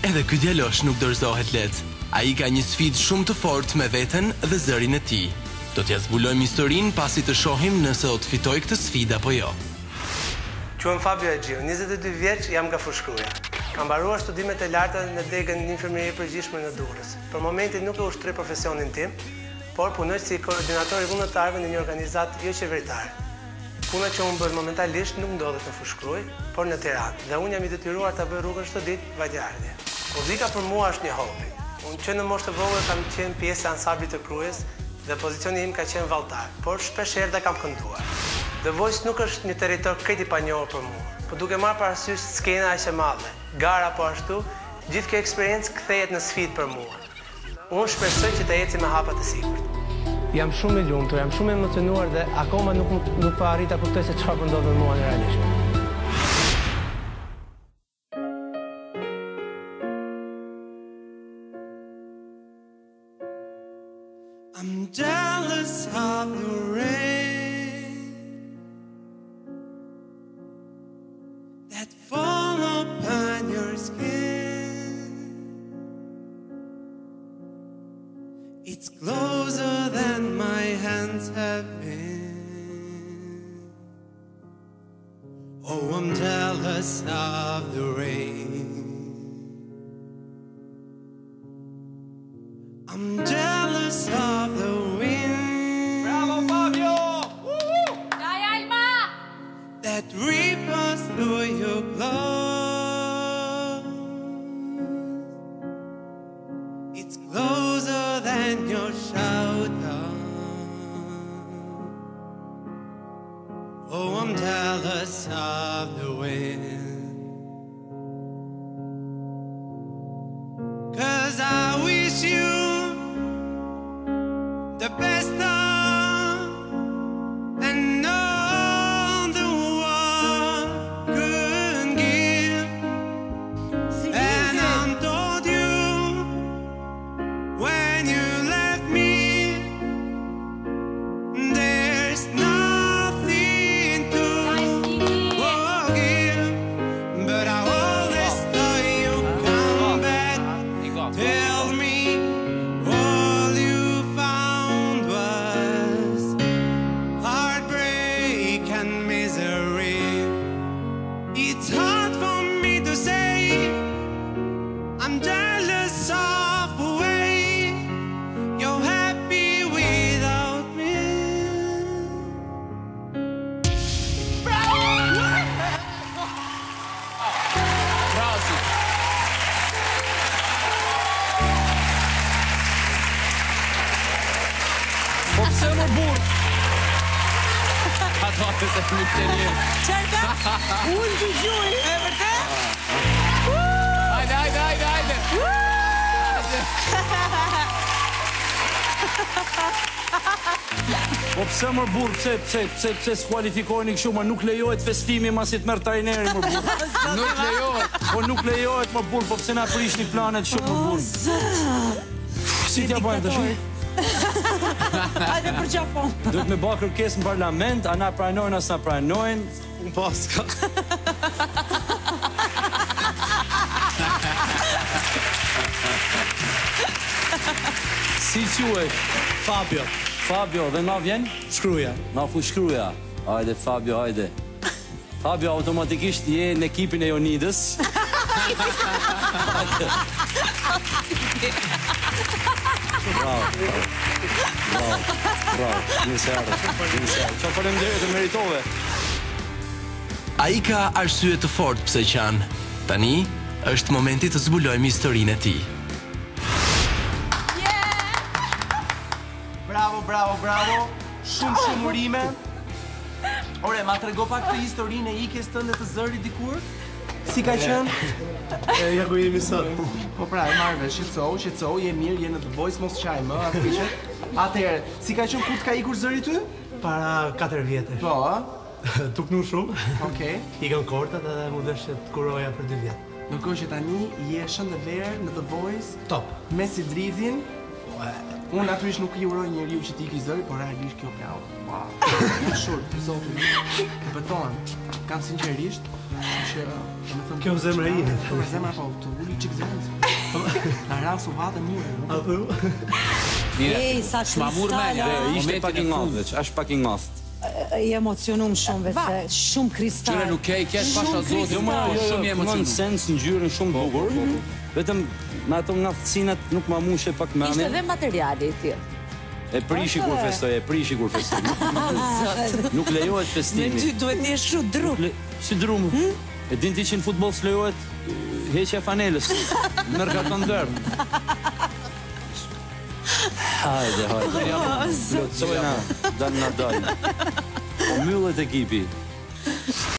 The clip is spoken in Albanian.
Edhe ky djalosh nuk dorëzohet lehtë. Ai ka një sfidë shumë të fortë me veten dhe zërin e tij. Do t'ja zbulojmë historinë pasi të shohim nëse do të fitoj këtë sfidë apo jo. Quhem Fabio Agjiu, 22 vjeç, jam nga Fushkruja. Kam mbaruar studimet e larta në degën një infirmieri përgjithshme në Durrës. Për momentin nuk e ushtroj profesionin tim, por punoj si koordinator i vullnetarëve në një organizatë jo qeveritare. Puna që unë bën momentalisht nuk ndodhet në Fushkruj, por në Tiranë, dhe unë jam i detyruar ta bëj rrugën çdo ditë vajtëardhje. Muzika për mua është një hobi. Unë që në moshë të vogël kam qenë pjesë e ansamblit të Krujës dhe pozicioni im ka qenë valltar, por shpeshherë kam kënduar. The Voice nuk është një territor krejt i panjohur për mua, por duke marrë parasysh skena aq e madhe, gara po ashtu, gjithë kjo eksperiencë kthehet në sfidë për mua. Unë shpresoj që të eci me hapa të sigurt. Jam shumë i lumtur, jam shumë emocionuar dhe akoma nuk po arrit ta kuptoj se çfarë po ndodh me mua realisht. I'm jealous of the rain that fall upon your skin. It's closer than my hands have been. Oh, I'm jealous of the rain. I'm jealous of the wind. Bravo, Fabio! Dai, Alma! That ripples through your clothes. It's closer than your shoulder. Oh, I'm jealous of the wind. 'Cause I wish you the best of, and all the world could give. And I told you when you left me, there's nothing to forgive. But I always thought you'd come back. Tell me all you found was heartbreak and misery. It's hard for me to say I'm jealous of the way you're happy without me. Po pse më burr? Ato se nuk të një. Çfarë? Unë të gjuj. E vërtet? Hajde. Po pse më burr, pse skualifikoheni kështu, ma nuk lejohet festimi masi të merr trajneri më burr. Nuk lejohet. Po nuk lejohet më burr, po pse na prishni planet shumë më burr. Si t'ja bëjmë tash? Hajde për qafon. Duhet me bë kërkesë në parlament, a na pranojnë as na pranojnë? Un paska. Si quhesh? Fabio, Fabio, dhe na vjen? Shkruja. Na Fushkruja. Hajde Fabio, hajde. Fabio automatikisht je në ekipin e Jonidës. Bravo. Një serë. Qa faleminderit e meritove. Ai ka arsye të fortë pse qan. Tani është momenti të zbulojmë historinë e tij. Bravo. Shumë urime. Ore, ma trego pak të historinë e ikjes tënde të zërit dikur? Si ka qenë? Ja ku jemi sot. Po pra, e marrë, shqetësohu, je mirë, je në The Voice, mos qaj më, atëherë, si ka qenë kur t'ka ikur zëri ty? Para 4 vjetësh. Po, a? Tuknu shumë. Okej. Ikën kortat edhe mu dësh të kuroja për 2 vjetë. Ndërkohë që tani je shëndëverë në The Voice, Top. me si dridhin, unë natyrisht nuk i uroj njeriu që t'i iki zëri, por realisht kjo plau. Wow. Shurt, zotu, beton, kam sinqerisht, që, Kjo zemra ime. Për zemra po, të uli qik zemrën. ra su vatën mure. A thu? Ej, sa kristala. Ishte pak i ngath, veç, është pak i ngath. I emocionum shumë vetë, shumë kristal. Qyre nuk ke i kesh pasha zotit, Jo, shumë i më në emocionum. sens ngjyrën shumë bukur. Vetëm me ato ngathësinat nuk ma mushe pak me Ishte anë. dhe materiali I tillë. E prishi kur festoj. Nuk lejohet Me festimi. ty duhet një shu dru. Si drumë? E din ti që në futbol s'lejohet heqja fanelës. Merr karton dërm. Hajde. Plotësojna, dal na dal. Po mbyllet ekipi.